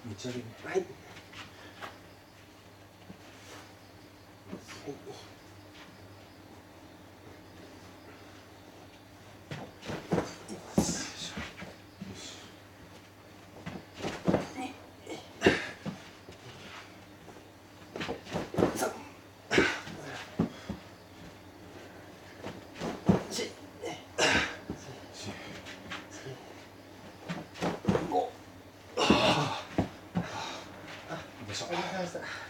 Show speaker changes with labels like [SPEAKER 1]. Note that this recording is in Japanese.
[SPEAKER 1] 持ち上げね。
[SPEAKER 2] はい。はい。ありがとうございました。